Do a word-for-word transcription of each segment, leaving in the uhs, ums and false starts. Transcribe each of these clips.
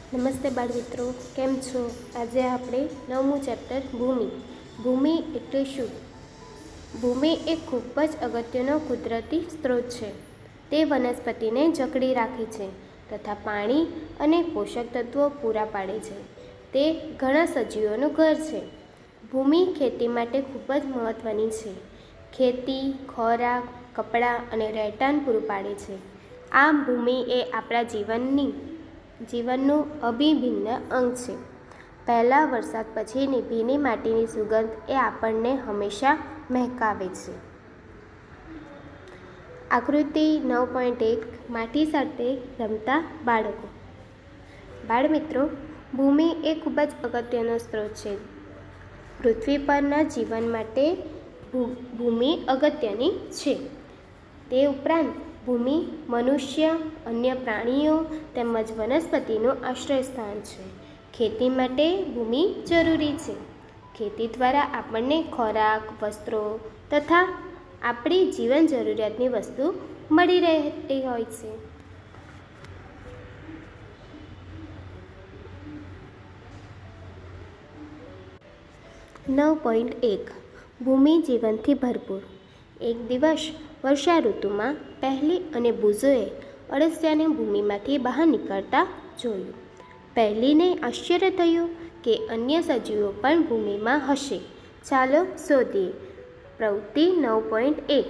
નમસ્તે બાળ મિત્રો, કેમ છો? આજે આપણે નવમું ચેપ્ટર ભૂમિ ભૂમિ એટલે શું? ભૂમિ એ ખૂબ જ અગત્યનો કુદરતી સ્ત્રોત છે. તે વનસ્પતિને જકડી રાખે છે તથા પાણી અને પોષક તત્વો પૂરા પાડે છે. તે ઘણા સજીવોનું ઘર છે. ભૂમિ ખેતી માટે ખૂબ જ મહત્ત્વની છે. ખેતી, ખોરાક, કપડાં અને રહેઠાણ પૂરું પાડે છે. આમ ભૂમિ એ આપણા જીવનની જીવનનું અભિન્ન અંગ છે. પહેલા વરસાદ પછીની ભીની માટીની સુગંધ એ આપણને હંમેશા મહેકાવે છે. આકૃતિ નવ પોઈન્ટ એક માટી સાથે રમતા બાળકો. બાળ મિત્રો, ભૂમિ એ ખૂબ જ અગત્યનો સ્ત્રોત છે. પૃથ્વી પરના જીવન માટે ભૂમિ અગત્યની છે. તે ઉપરાંત ભૂમિ મનુષ્ય, અન્ય પ્રાણીઓ તેમજ વનસ્પતિનું આશ્રયસ્થાન છે. ખેતી માટે ભૂમિ જરૂરી છે. ખેતી દ્વારા આપણને ખોરાક, વસ્ત્રો તથા આપણી જીવન જરૂરિયાતની વસ્તુ મળી રહેતી હોય છે. નવ પોઈન્ટ એક ભૂમિ જીવનથી ભરપૂર. એક દિવસ વર્ષા ઋતુમાં પહેલી અને બુઝોએ અળસિયાને ભૂમિમાંથી બહાર નીકળતા જોયું. પહેલીને આશ્ચર્ય થયું કે અન્ય સજીવો પણ ભૂમિમાં હશે. ચાલો શોધીએ. પ્રવૃત્તિ નવ પોઈન્ટ એક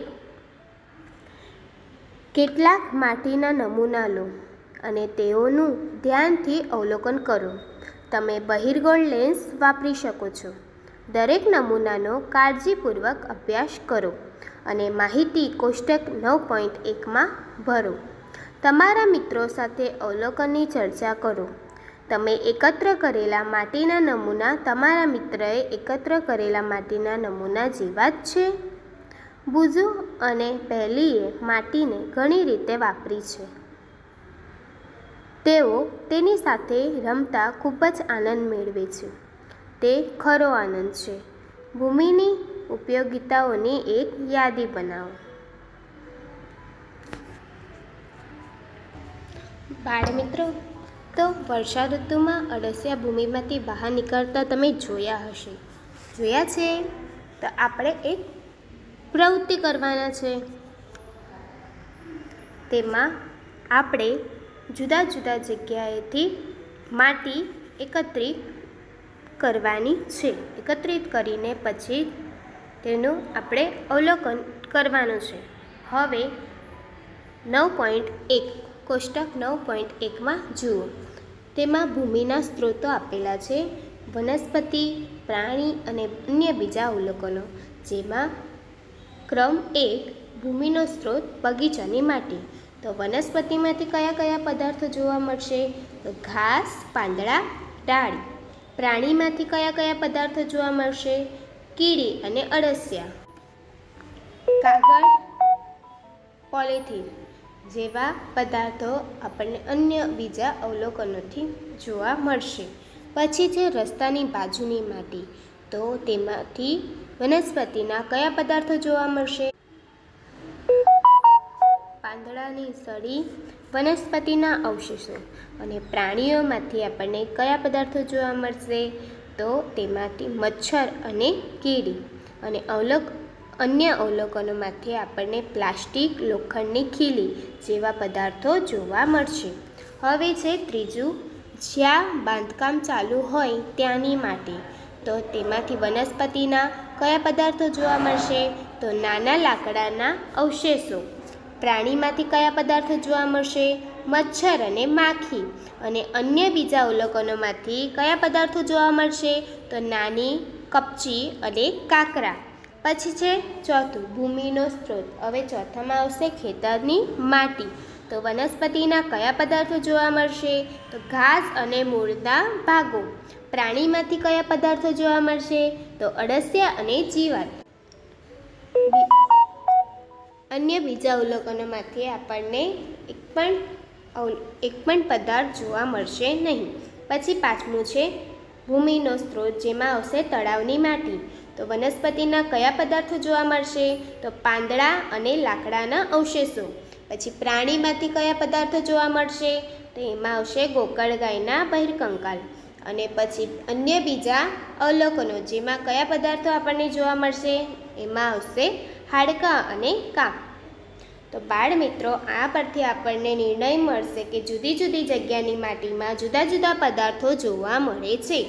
કેટલાક માટીના નમૂના લો અને તેઓનું ધ્યાનથી અવલોકન કરો. તમે બહિર્ગોળ લેન્સ વાપરી શકો છો. દરેક નમૂનાનો કાળજીપૂર્વક અભ્યાસ કરો અને માહિતી કોષ્ટક નવ પોઈન્ટ એકમાં ભરો. તમારા મિત્રો સાથે અવલોકનની ચર્ચા કરો. તમે એકત્ર કરેલા માટીના નમૂના તમારા મિત્રએ એકત્ર કરેલા માટીના નમૂના જેવા જ છે. બુઝુ અને પહેલીએ માટીને ઘણી રીતે વાપરી છે. તેઓ તેની સાથે રમતા ખૂબ જ આનંદ મેળવે છે. તે ખરો આનંદ છે. ભૂમિની ઉપયોગિતાઓની એક યાદી બનાવો. બાળ મિત્રો, તો વર્ષા ઋતુમાં અળસિયા ભૂમિમાંથી બહાર નીકળતા તમે જોયા હશે. જોયા છે? તો આપણે એક પ્રવૃત્તિ કરવાના છે. તેમાં આપણે જુદા જુદા જગ્યાએથી માટી એકત્રિત કરવાની છે. એકત્રિત કરીને પછી તેનું આપણે અવલોકન કરવાનું છે. હવે નવ પોઈન્ટ એક કોષ્ટક નવ પોઈન્ટ એકમાં જુઓ. તેમાં ભૂમિના સ્ત્રોતો આપેલા છે. વનસ્પતિ, પ્રાણી અને અન્ય બીજા અવલોકનો. જેમાં ક્રમ એક ભૂમિનો સ્ત્રોત બગીચાની માટી. તો વનસ્પતિમાંથી કયા કયા પદાર્થો જોવા મળશે? તો ઘાસ, પાંદડા, ડાળી. પ્રાણીમાંથી કયા કયા પદાર્થો જોવા મળશે? કીડી અને અળસિયા. કાગળ, પોલિથીન જેવા પદાર્થો આપણને અન્ય બીજા અવલોકનોથી જોવા મળશે. પછી છે રસ્તાની બાજુની માટી. તો તેમાંથી વનસ્પતિના કયા પદાર્થો જોવા મળશે? પાંદડાની સળી, વનસ્પતિના અવશેષો. અને પ્રાણીઓમાંથી આપણને કયા પદાર્થો જોવા મળશે? તો તેમાંથી મચ્છર અને કીડી. અને અવલોક અન્ય અવલોકનોમાંથી આપણને પ્લાસ્ટિક, લોખંડની ખીલી જેવા પદાર્થો જોવા મળશે. હવે છે ત્રીજું, જ્યાં બાંધકામ ચાલુ હોય ત્યાંની માટી. તો તેમાંથી વનસ્પતિના કયા પદાર્થો જોવા મળશે? તો નાના લાકડાના અવશેષો. પ્રાણીમાંથી કયા પદાર્થો જોવા મળશે? મચ્છર અને માખી. અને અન્ય બીજા અવલોકનોમાંથી કયા પદાર્થો જોવા મળશે? તો નાની કપચી અને કાંકરા. પછી છે ચોથું, ભૂમિનો સ્ત્રોત. હવે ચોથામાં આવશે ખેતરની માટી. તો વનસ્પતિના કયા પદાર્થો જોવા મળશે? તો ઘાસ અને મૂળના ભાગો. પ્રાણીમાંથી કયા પદાર્થો જોવા મળશે? તો અળસિયા અને જીવાત. અન્ય બીજા અવલોકનોમાંથી આપણને એક પણ એક પણ પદાર્થ જોવા મળશે નહીં. પછી પાંચમું છે ભૂમિનો સ્ત્રોત, જેમાં આવશે તળાવની માટી. તો વનસ્પતિના કયા પદાર્થો જોવા મળશે? તો પાંદડા અને લાકડાના અવશેષો. પછી પ્રાણીમાંથી કયા પદાર્થો જોવા મળશે? તો એમાં આવશે ગોકળગાયના બહિર્કંકાલ. અને પછી અન્ય બીજા અવલોકનો, જેમાં કયા પદાર્થો આપણને જોવા મળશે? એમાં આવશે હાડકાં અને કામ. તો બાળ મિત્રો, આ પરથી આપણને નિર્ણય મળશે કે જુદી જુદી જગ્યાની માટીમાં જુદા જુદા પદાર્થો જોવા મળે છે.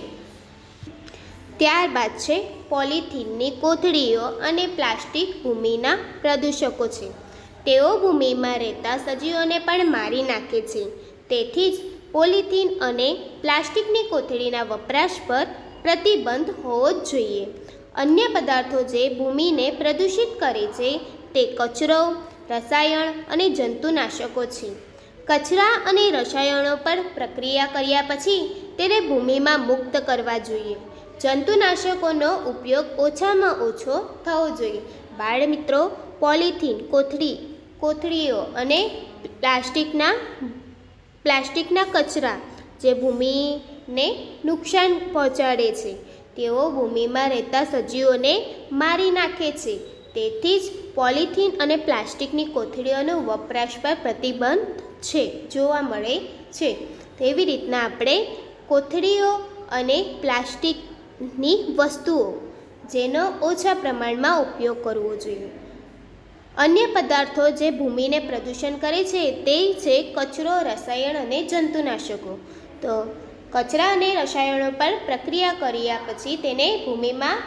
ત્યારબાદ છે પોલિથીનની કોથળીઓ અને પ્લાસ્ટિક ભૂમિના પ્રદૂષકો છે. તેઓ ભૂમિમાં રહેતા સજીવોને પણ મારી નાખે છે. તેથી જ પોલિથીન અને પ્લાસ્ટિકની કોથળીના વપરાશ પર પ્રતિબંધ હોવો જ જોઈએ. અન્ય પદાર્થો જે ભૂમિને પ્રદૂષિત કરે છે તે કચરો, રસાયણ અને જંતુનાશકો છે. કચરા અને રસાયણો પર પ્રક્રિયા કર્યા પછી તેને ભૂમિમાં મુક્ત કરવા જોઈએ. જંતુનાશકોનો ઉપયોગ ઓછામાં ઓછો થવો જોઈએ. બાળ મિત્રો, પોલિથીન કોથળી કોથળીઓ અને પ્લાસ્ટિકના પ્લાસ્ટિકના કચરા જે ભૂમિને નુકસાન પહોંચાડે છે, તેઓ ભૂમિમાં રહેતા સજીવોને મારી નાખે છે. તેથી જ પોલિથીન અને પ્લાસ્ટિકની કોથળીઓનો વપરાશ પર પ્રતિબંધ છે જોવા મળે છે. તેવી રીતના આપણે કોથળીઓ અને પ્લાસ્ટિકની વસ્તુઓ જેનો ઓછા પ્રમાણમાં ઉપયોગ કરવો જોઈએ. અન્ય પદાર્થો જે ભૂમિને પ્રદૂષણ કરે છે તે છે કચરો, રસાયણ અને જંતુનાશકો. તો કચરા અને રસાયણો પર પ્રક્રિયા કર્યા પછી તેને ભૂમિમાં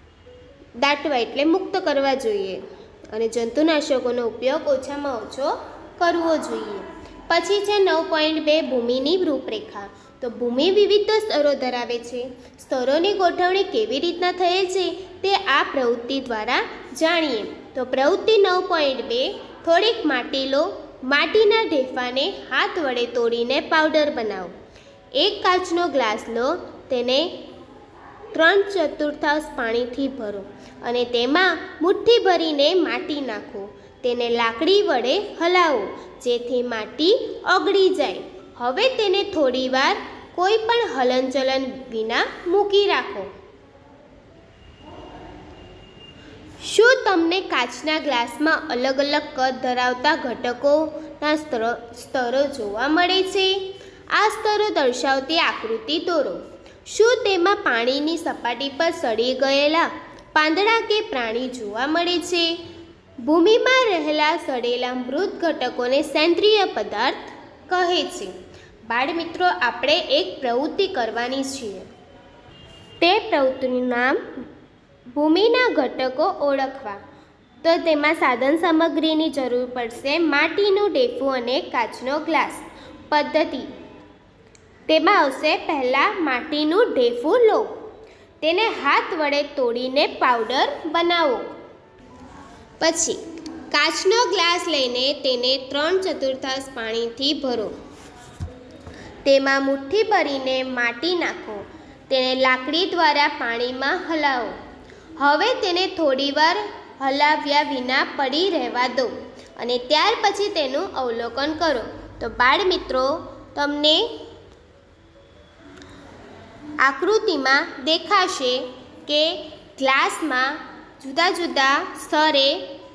દાટવા એટલે મુક્ત કરવા જોઈએ અને જંતુનાશકોનો ઉપયોગ ઓછામાં ઓછો કરવો જોઈએ. પછી છે નવ પોઈન્ટ બે ભૂમિની રૂપરેખા. તો ભૂમિ વિવિધ સ્તરો ધરાવે છે. સ્તરોની ગોઠવણી કેવી રીતના થયેલ છે તે આ પ્રવૃત્તિ દ્વારા જાણીએ. તો પ્રવૃત્તિ નવ પોઈન્ટ બે, થોડીક માટી લો. માટીના ઢેફાને હાથ વડે તોડીને પાવડર બનાવો. એક કાચનો ગ્લાસ લો, તેને ત્રણ ચતુર્થાંશ પાણીથી ભરો અને તેમાં મુઠ્ઠી ભરીને માટી નાખો. તેને લાકડી વડે હલાવો જેથી માટી ઓગળી જાય. હવે તેને થોડીવાર કોઈ પણ હલનચલન વિના મૂકી રાખો. શું તમને કાચના ગ્લાસમાં અલગ અલગ કદ ધરાવતા ઘટકોના સ્તરો સ્તરો જોવા મળે છે? આ સ્તરો દર્શાવતી આકૃતિ દોરો. શું તેમાં પાણીની સપાટી પર સડી ગયેલા પાંદડા કે પ્રાણી જોવા મળે છે? ભૂમિમાં રહેલા સડેલા મૃત ઘટકોને સેન્દ્રિય પદાર્થ કહે છે. બાળ મિત્રો, આપણે એક પ્રવૃત્તિ કરવાની છીએ. તે પ્રવૃત્તિનું નામ ભૂમિના ઘટકો ઓળખવા. તો તેમાં સાધન સામગ્રીની જરૂર પડશે. માટીનું ઢેફું અને કાચનો ગ્લાસ. પદ્ધતિ તેમાં આવશે પહેલાં માટીનું ઢેફું લો, તેને હાથ વડે તોડીને પાવડર બનાવો. પછી કાચનો ગ્લાસ લઈને તેને ત્રણ ચતુર્થાંશ પાણીથી ભરો. તેમાં મુઠ્ઠી ભરીને માટી નાખો. તેને લાકડી દ્વારા પાણીમાં હલાવો. હવે તેને થોડીવાર હલાવ્યા વિના પડી રહેવા દો અને ત્યાર પછી તેનું અવલોકન કરો. તો બાળ મિત્રો, તમને આકૃતિમાં દેખાશે કે ગ્લાસમાં જુદા જુદા સ્તરે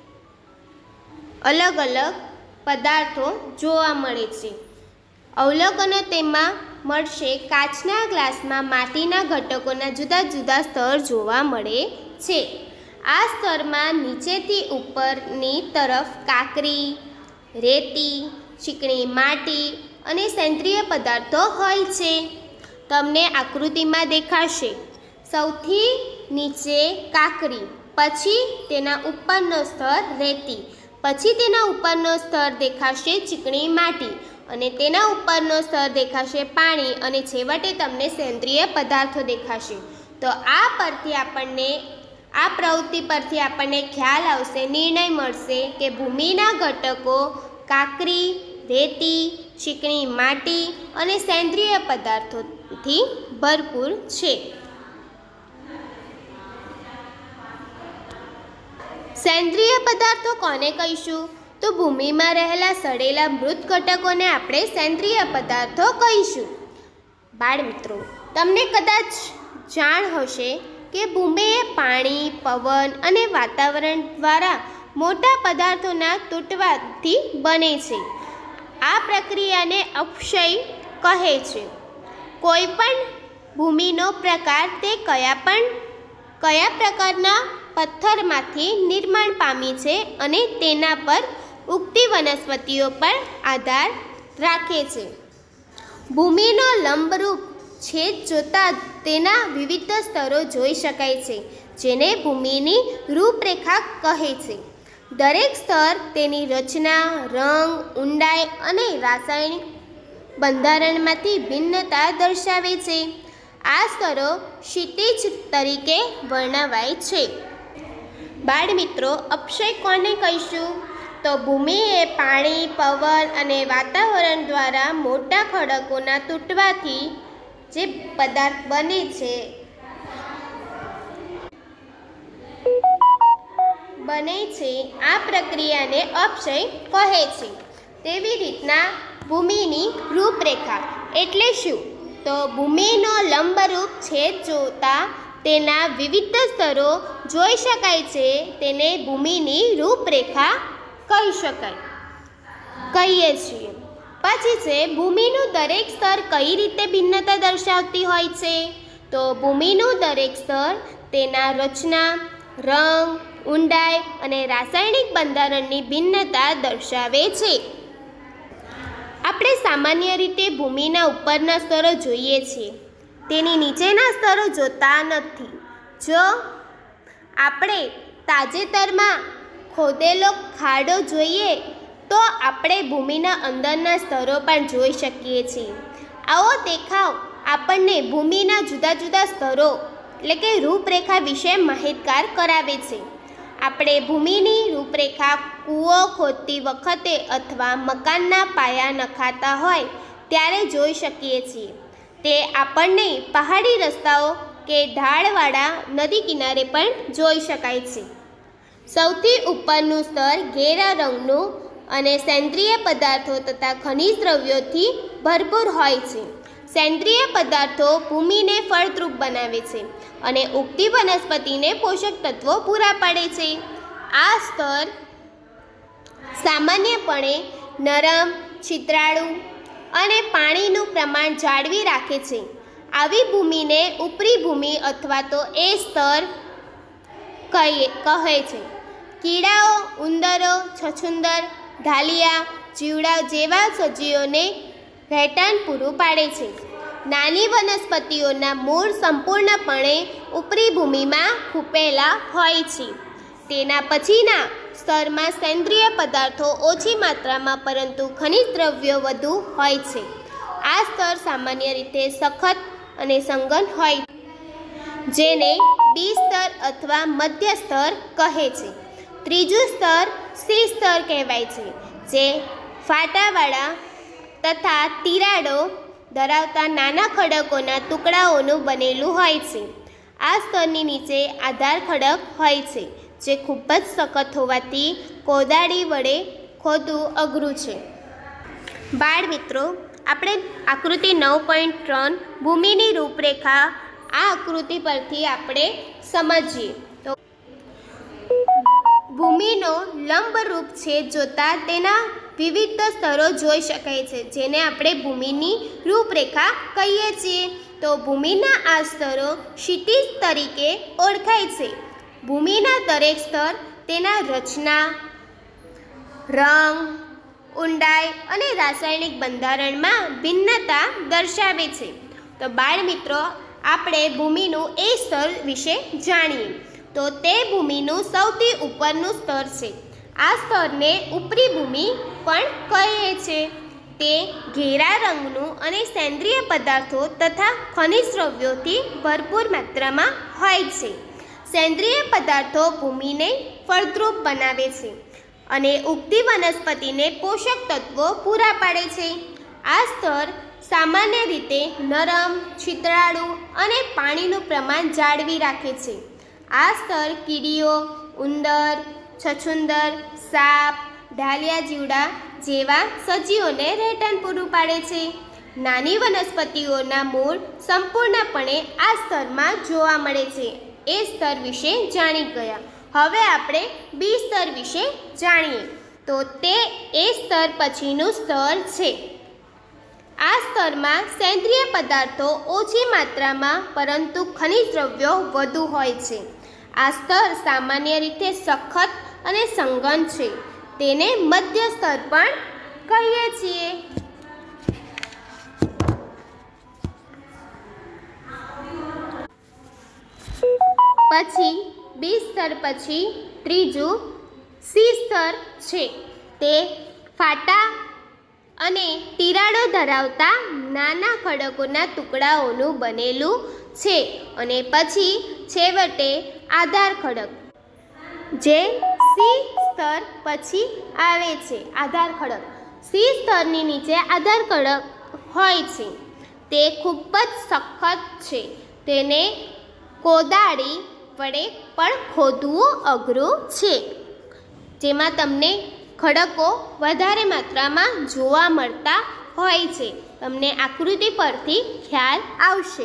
અલગ અલગ પદાર્થો જોવા મળે છે. અવલોકનો તેમાં મળશે. કાચના ગ્લાસમાં માટીના ઘટકોના જુદા જુદા સ્તર જોવા મળે છે. આ સ્તરમાં નીચેથી ઉપરની તરફ કાકરી, રેતી, ચીકણી માટી અને સેન્દ્રિય પદાર્થો હોય છે. તમને આકૃતિમાં દેખાશે. સૌથી નીચે કાકરી, પછી તેના ઉપરનો સ્તર રેતી, પછી તેના ઉપરનો સ્તર દેખાશે ચીકણી માટી અને તેના ઉપરનો સ્તર દેખાશે પાણી અને છેવટે તમને સેન્દ્રિય પદાર્થો દેખાશે. તો આ પરથી આપણને આ પ્રવૃત્તિ પરથી આપણને ખ્યાલ આવશે, નિર્ણય મળશે કે ભૂમિના ઘટકો કાકરી, રેતી, ચીકણી માટી અને સેન્દ્રિય પદાર્થોથી ભરપૂર છે. સેન્દ્રિય પદાર્થો કોને કહીશું? તો ભૂમિમાં રહેલા સડેલા મૃત ઘટકોને આપણે સેન્દ્રિય પદાર્થો કહીશું. બાળ મિત્રો, તમને કદાચ જાણ હશે કે ભૂમિ એ પાણી, પવન અને વાતાવરણ દ્વારા મોટા પદાર્થોના તૂટવાથી બને છે. આ પ્રક્રિયાને અપક્ષય કહે છે. કોઈ પણ ભૂમિનો પ્રકાર તે કયા પણ કયા પ્રકારના પથ્થરમાંથી નિર્માણ પામી છે અને તેના પર ઉગતી વનસ્પતિઓ પર આધાર રાખે છે. ભૂમિનો લંબરૂપ છેદ જોતાં તેના વિવિધ સ્તરો જોઈ શકાય છે, જેને ભૂમિની રૂપરેખા કહે છે. દરેક સ્તર તેની રચના, રંગ, ઊંડાઈ અને રાસાયણિક બંધારણમાંથી ભિન્નતા દર્શાવે છે. આ સ્તરો ક્ષિતિજ તરીકે વર્ણવાય છે. બાળમિત્રો, અપક્ષય કોને કહીશું? તો ભૂમિ એ પાણી, પવન અને વાતાવરણ દ્વારા મોટા ખડકોના તૂટવાથી જે પદાર્થ બને છે બને છે આ પ્રક્રિયાને અપક્ષય કહે છે. તેવી રીતના ભૂમિની રૂપરેખા એટલે શું? તો ભૂમિનો લંબરૂપ છેદ જોતાં તેના વિવિધ સ્તરો જોઈ શકાય છે, તેને ભૂમિની રૂપરેખા કહી શકાય કહીએ છીએ. પછી છે ભૂમિનું દરેક સ્તર કઈ રીતે ભિન્નતા દર્શાવતી હોય છે? તો ભૂમિનું દરેક સ્તર તેના રચના, રંગ, ઊંડાઈ અને રાસાયણિક બંધારણની ભિન્નતા દર્શાવે છે. આપણે સામાન્ય રીતે ભૂમિના ઉપરના સ્તરો જોઈએ છીએ, તેની નીચેના સ્તરો જોતા નથી. જો આપણે તાજેતરમાં ખોદેલો ખાડો જોઈએ તો આપણે ભૂમિના અંદરના સ્તરો પણ જોઈ શકીએ છીએ. આવો દેખાવ આપણને ભૂમિના જુદા જુદા સ્તરો એટલે કે રૂપરેખા વિશે માહિતગાર કરાવે છે. આપણે ભૂમિની રૂપરેખા કૂવો ખોદતી વખતે અથવા મકાનના પાયા નખાતા હોય ત્યારે જોઈ શકીએ છીએ. તે આપણને પહાડી રસ્તાઓ કે ઢાળવાળા નદી કિનારે પણ જોઈ શકાય છે. સૌથી ઉપરનું સ્તર ઘેરા રંગનું અને સેન્દ્રિય પદાર્થો તથા ખનિજ દ્રવ્યોથી ભરપૂર હોય છે. સેન્દ્રિય પદાર્થો ભૂમિને ફળદ્રુપ બનાવે છે અને ઉગતી વનસ્પતિને પોષક તત્વો પૂરા પાડે છે. આ સ્તર સામાન્યપણે નરમ, છિદ્રાળુ અને પાણીનું પ્રમાણ જાળવી રાખે છે. આવી ભૂમિને ઉપરી ભૂમિ અથવા તો એ સ્તર કહે કહે છે. કીડાઓ, ઉંદરો, છછુંદર, ઢાલિયા, જીવડા જેવા સજીવોને રહેઠાણ પૂરું પાડે છે. નાની વનસ્પતિઓના મૂળ સંપૂર્ણપણે ઉપરી ભૂમિમાં ખૂંપેલા હોય છે. તેના પછીના સ્તરમાં સેન્દ્રિય પદાર્થો ઓછી માત્રામાં પરંતુ ખનિજ દ્રવ્યો વધુ હોય છે. આ સ્તર સામાન્ય રીતે સખત અને સંઘન હોય જેને ડી સ્તર અથવા મધ્ય સ્તર કહે છે. ત્રીજું સ્તર સી સ્તર કહેવાય છે, જે ફાટાવાળા તથા તિરાડો ધરાવતા નાના ખડકોના ટુકડાઓનું બનેલું હોય છે. આ સ્તરની નીચે આધાર ખડક હોય છે, જે ખૂબ જ સખત હોવાથી કોદાળી વડે ખોદવું અઘરું છે. બાળ મિત્રો, આપણે આકૃતિ નવ પોઈન્ટ ત્રણ ભૂમિની રૂપરેખા આ આકૃતિ પરથી આપણે સમજીએ તો ભૂમિનો લંબરૂપ છેદ જોતાં તેના વિવિધ સ્તરો જોઈ શકાય છે, જેને આપણે ભૂમિની રૂપરેખા કહીએ છીએ. તો ભૂમિના આ સ્તરો ક્ષિતિજ તરીકે ઓળખાય છે. ભૂમિના દરેક સ્તર તેના રચના, રંગ, ઊંડાઈ અને રાસાયણિક બંધારણમાં ભિન્નતા દર્શાવે છે. તો બાળ મિત્રો, આપણે ભૂમિનું એ સ્તર વિશે જાણીએ તો તે ભૂમિનું સૌથી ઉપરનું સ્તર છે. આ સ્તરને ઉપરી ભૂમિ પણ કહે છે. તે ઘેરા રંગનું અને સેન્દ્રિય પદાર્થો તથા ખનિજ દ્રવ્યોથી ભરપૂર માત્રામાં હોય છે. સેન્દ્રિય પદાર્થો ભૂમિને ફળદ્રુપ બનાવે છે અને ઉગતી વનસ્પતિને પોષક તત્વો પૂરા પાડે છે. આ સ્તર સામાન્ય રીતે નરમ, છિદ્રાળુ અને પાણીનું પ્રમાણ જાળવી રાખે છે. આ સ્તર કીડીઓ, ઉંદર, છછુંદર, સાપ, ઢાલિયા જીવડા જેવા સજીવોને રહેઠાણ પૂરું પાડે છે. નાની વનસ્પતિઓના મૂળ સંપૂર્ણપણે આ સ્તરમાં જોવા મળે છે. એ સ્તર વિશે જાણી ગયા. હવે આપણે બી સ્તર વિશે જાણીએ તો તે એ સ્તર પછીનું સ્તર છે. આ સ્તરમાં સેન્દ્રિય પદાર્થો ઓછી માત્રામાં પરંતુ ખનિજ દ્રવ્યો વધુ હોય છે. આ સ્તર સામાન્ય રીતે સખત અને સંઘન છે. તેને મધ્ય સ્તર પણ કહીએ છીએ. પછી બી સ્તર પછી ત્રીજું સી સ્તર છે. તે ફાટા અને તિરાડો ધરાવતા નાના ખડકોના ટુકડાઓનું બનેલું છે. અને પછી છેવટે આધાર ખડક જે સી સ્તર પછી આવે છે. આધાર ખડક સી સ્તરની નીચે આધાર ખડક હોય છે. તે ખૂબ જ સખત છે. તેને કોદાળી વડે પણ ખોદવું અઘરું છે. જેમાં તમને ખડકો વધારે માત્રામાં જોવા મળતા હોય છે. તમને આકૃતિ પરથી ખ્યાલ આવશે.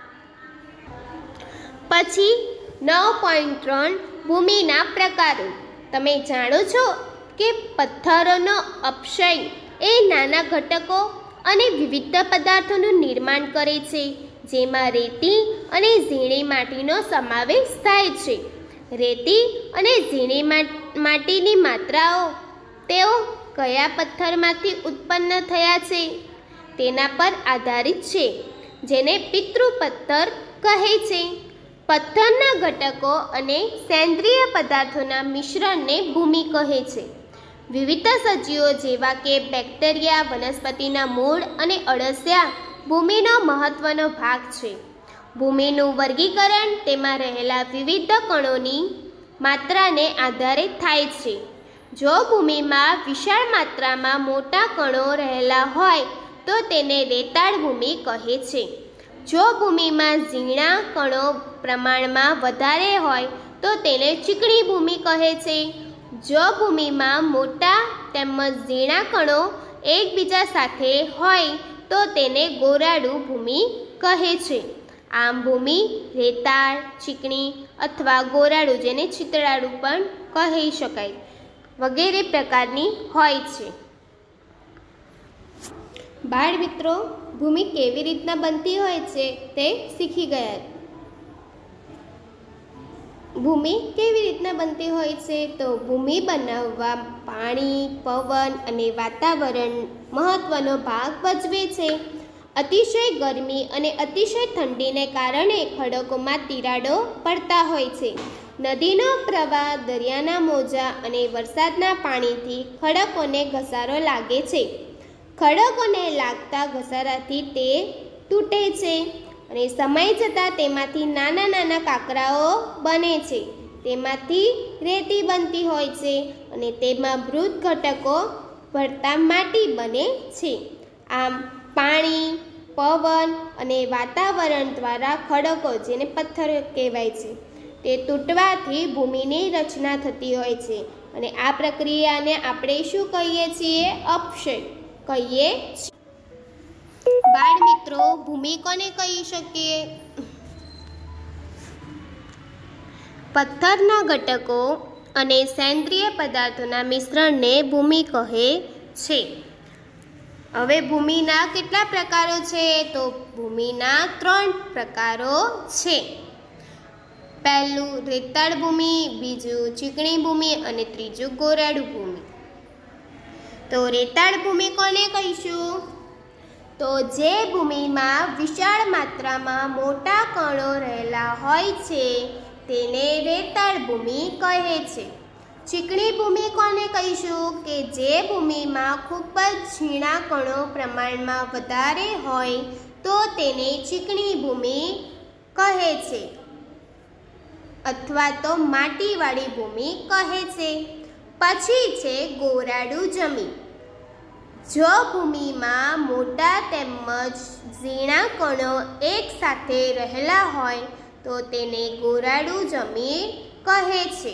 પછી નવ પોઈન્ટ ત્રણ ભૂમિના પ્રકારો. તમે જાણો છો કે પથ્થરોનો અપક્ષય એ નાના ઘટકો અને વિવિધ પદાર્થોનું નિર્માણ કરે છે. જેમાં રેતી અને ઝીણી માટીનો સમાવેશ થાય છે. રેતી અને ઝીણી માટીની માત્રાઓ તેઓ કયા પથ્થરમાંથી ઉત્પન્ન થયા છે તેના પર આધારિત છે, જેને પિતૃ પથ્થર કહે છે. પથ્થરના ઘટકો અને સેન્દ્રિય પદાર્થોના મિશ્રણને ભૂમિ કહે છે. વિવિધ સજીવો જેવા કે બેક્ટેરિયા, વનસ્પતિના મૂળ અને અળસિયા ભૂમિનો મહત્વનો ભાગ છે. ભૂમિનું વર્ગીકરણ તેમાં રહેલા વિવિધ કણોની માત્રાને આધારે થાય છે. જો ભૂમિમાં વિશાળ માત્રામાં મોટા કણો રહેલા હોય તો તેને રેતાળ ભૂમિ કહે છે. જો ભૂમિમાં ઝીણા કણો પ્રમાણમાં વધારે હોય તો તેને ચીકણી ભૂમિ કહે છે. જો ભૂમિમાં મોટા તેમજ ઝીણા કણો એકબીજા સાથે હોય તો તેને ગોરાડુ ભૂમિ કહે છે. આમ ભૂમિ રેતાળ, ચીકણી અથવા ગોરાડુ, જેને ચિતરાડુ પણ કહી શકાય, વગેરે પ્રકારની હોય છે. બાળ મિત્રો, ભૂમિ કેવી રીતના બનતી હોય છે તે શીખી ગયા. ભૂમિ કેવી રીતના બનતી હોય છે તો ભૂમિ બનાવવા પાણી, પવન અને વાતાવરણ મહત્વનો ભાગ ભજવે છે. અતિશય ગરમી અને અતિશય ઠંડીને કારણે ખડકોમાં તિરાડો પડતા હોય છે. નદીનો પ્રવાહ, દરિયાના મોજા અને વરસાદના પાણીથી ખડકોને ઘસારો લાગે છે. ખડકોને લાગતા ઘસારાથી તે તૂટે છે અને સમય જતાં તેમાંથી નાના નાના કાંકરાઓ બને છે. તેમાંથી રેતી બનતી હોય છે અને તેમાં મૃત ઘટકો ભળતા માટી બને છે. આમ પાણી, પવન અને વાતાવરણ દ્વારા ખડકો, જેને પથ્થર કહેવાય છે, તે તૂટવાથી ભૂમિની રચના થતી હોય છે. અને આ પ્રક્રિયાને આપણે શું કહીએ છીએ? અપક્ષય કહીએ છીએ. બાળ મિત્રો, ભૂમિ કોને કહી શકીએ? પથ્થરના ઘટકો અને સેન્દ્રિય પદાર્થોના મિશ્રણને ભૂમિ કહે છે. હવે ભૂમિના કેટલા પ્રકારો છે? તો ભૂમિના ત્રણ પ્રકારો છે. પહેલું રેતાળ ભૂમિ, બીજું ચીકણી ભૂમિ અને ત્રીજું ગોરાડુ ભૂમિ. તો રેતાળ ભૂમિ કોને કહીશું? તો જે ભૂમિમાં વિશાળ માત્રામાં મોટા કણો રહેલા હોય છે તેને રેતાળ ભૂમિ કહે છે. ચીકણી ભૂમિ કોને કહીશું? કે જે ભૂમિમાં ખૂબ જ ઝીણા કણો પ્રમાણમાં વધારે હોય તો તેને ચીકણી ભૂમિ કહે છે અથવા તો માટીવાળી ભૂમિ કહે છે. પછી છે ગોરાડુ જમીન. જો ભૂમિમાં મોટા તેમજ ઝીણા કણો એકસાથે રહેલા હોય તો તેને ગોરાડુ જમીન કહે છે.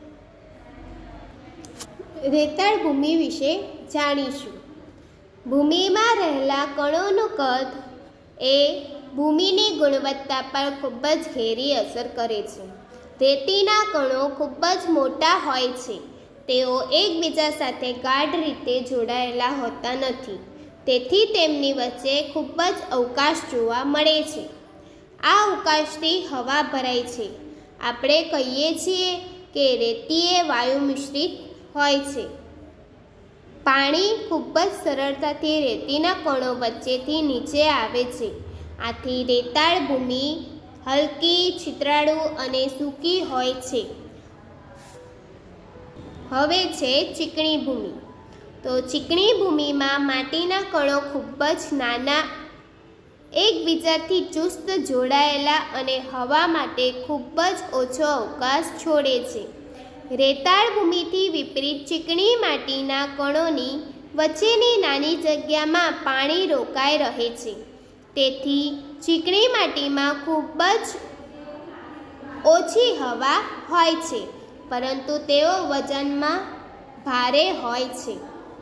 રેતાળ ભૂમિ વિશે જાણીશું. ભૂમિમાં રહેલા કણોનું કદ એ ભૂમિની ગુણવત્તા પર ખૂબ જ ઘેરી અસર કરે છે. રેતીના કણો ખૂબ જ મોટા હોય છે. તેઓ એકબીજા સાથે ગાઢ રીતે જોડાયેલા હોતા નથી, તેથી તેમની વચ્ચે ખૂબ જ અવકાશ જોવા મળે છે. આ અવકાશથી હવા ભરાય છે. આપણે કહીએ છીએ કે રેતીય વાયુ મિશ્રિત હોય છે. પાણી ખૂબ જ સરળતાથી રેતીના કણો વચ્ચેથી નીચે આવે છે. આથી રેતાળ ભૂમિ હલકી, છિદ્રાળુ અને સૂકી હોય છે. હવે છે ચીકણી ભૂમિ. તો ચીકણી ભૂમિમાં માટીના કણો ખૂબ જ નાના, એકબીજાથી ચુસ્ત જોડાયેલા અને હવા માટે ખૂબ જ ઓછો અવકાશ છોડે છે. રેતાળ ભૂમિથી વિપરીત ચીકણી માટીના કણોની વચ્ચેની નાની જગ્યામાં પાણી રોકાઈ રહે છે. તેથી ચીકણી માટીમાં ખૂબ જ ઓછી હવા હોય છે, પરંતુ તેઓ વજનમાં ભારે હોય છે,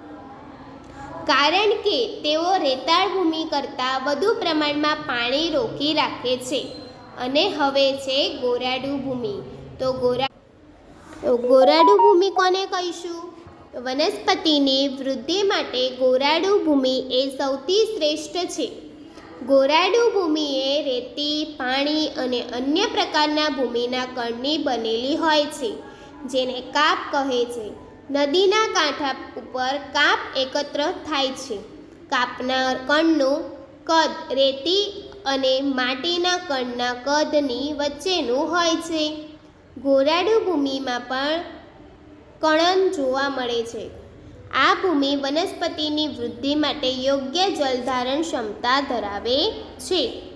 કારણ કે તેઓ રેતાળ ભૂમિ કરતાં વધુ પ્રમાણમાં પાણી રોકી રાખે છે. અને હવે છે ગોરાડુ ભૂમિ. તો ગોરા તો ગોરાડુ ભૂમિ કોને કહીશું? વનસ્પતિની વૃદ્ધિ માટે ગોરાડુ ભૂમિ એ સૌથી શ્રેષ્ઠ છે. ગોરાડુ ભૂમિ એ રેતી, પાણી અને અન્ય પ્રકારના ભૂમિના કણની બનેલી હોય છે, જેને કાપ કહે છે. નદીના કાંઠા ઉપર કાપ એકત્ર થાય છે. કાપના કણનું કદ રેતી અને માટીના કણના કદની વચ્ચેનું હોય છે. ગોરાડુ ભૂમિમાં પણ કણન જોવા મળે છે. આ ભૂમિ વનસ્પતિની વૃદ્ધિ માટે યોગ્ય જલધારણ ક્ષમતા ધરાવે છે.